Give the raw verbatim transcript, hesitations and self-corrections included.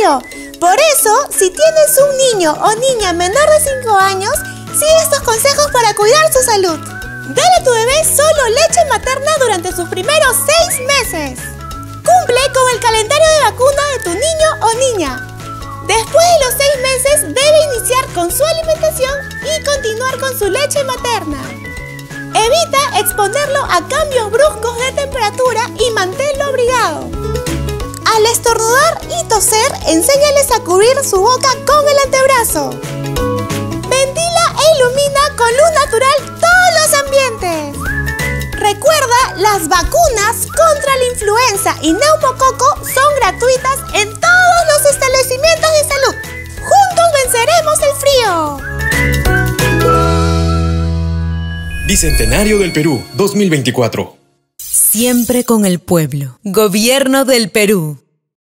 frío. Por eso, si tienes un niño o niña menor de cinco años, sigue estos consejos para cuidar su salud. Dale a tu bebé solo leche materna durante sus primeros seis meses. Cumple con el calendario de vacuna de tu niño o niña. Después de los seis meses, debe iniciar con su alimentación y continuar con su leche materna. Evita exponerlo a cambios bruscos de temperatura y manténlo abrigado. Al estornudar y toser, enséñales a cubrir su boca con el antebrazo. Ventila e ilumina con luz natural todos los ambientes. Recuerda, las vacunas contra la influenza y neumococo son gratuitas en todos los establecimientos de salud. ¡Juntos venceremos el frío! Bicentenario del Perú dos mil veinticuatro. Siempre con el pueblo. Gobierno del Perú.